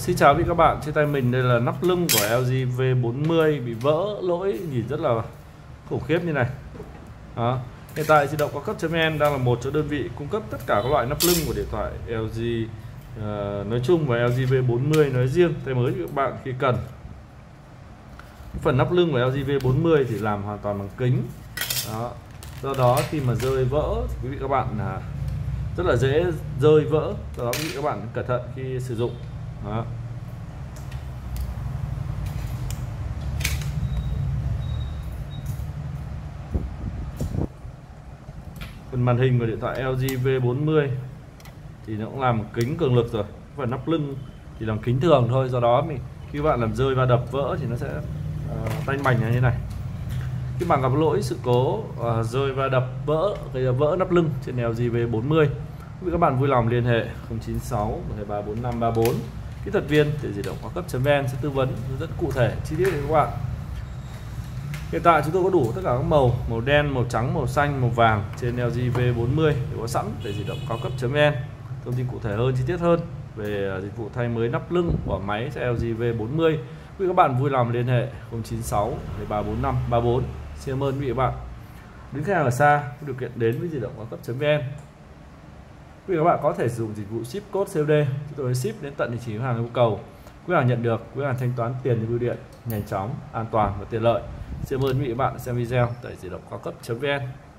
Xin chào quý các bạn, trên tay mình đây là nắp lưng của LG V40 bị vỡ lỗi nhìn rất là khủng khiếp như này. Đó. Hiện tại di động cao cấp.vn đang là một trong đơn vị cung cấp tất cả các loại nắp lưng của điện thoại LG nói chung và LG V40 nói riêng thay mới cho các bạn khi cần. Phần nắp lưng của LG V40 thì làm hoàn toàn bằng kính. Đó. Do đó khi mà rơi vỡ quý vị các bạn là rất là dễ rơi vỡ, do đó quý vị các bạn cẩn thận khi sử dụng. Đó. Phần màn hình của điện thoại LG V40 thì nó cũng làm kính cường lực rồi. Phần nắp lưng thì làm kính thường thôi, do đó khi các bạn làm rơi và đập vỡ thì nó sẽ tanh bành như thế này. Khi bạn gặp lỗi sự cố rơi và đập vỡ gây ra vỡ nắp lưng trên LG V40, các bạn vui lòng liên hệ 096 1234534. Kỹ thuật viên tại di động cao cấp.vn sẽ tư vấn hướng dẫn cụ thể chi tiết để các bạn. Hiện tại chúng tôi có đủ tất cả các màu đen, màu trắng, màu xanh, màu vàng trên LG V40 đều có sẵn tại di động cao cấp.vn. Thông tin cụ thể hơn, chi tiết hơn về dịch vụ thay mới nắp lưng của máy cho LG V40, quý các bạn vui lòng liên hệ 096 1234534. Xin cảm ơn quý vị và bạn. Đến khách hàng ở xa có điều kiện đến với di động cao cấp.vn, quý các bạn có thể sử dụng dịch vụ ship code COD, chúng tôi ship đến tận địa chỉ khách hàng yêu cầu. Quý hàng nhận được, quý hàng thanh toán tiền như bưu điện, nhanh chóng, an toàn và tiện lợi. Xin cảm ơn quý vị và bạn xem video tại di động cao cấp.vn.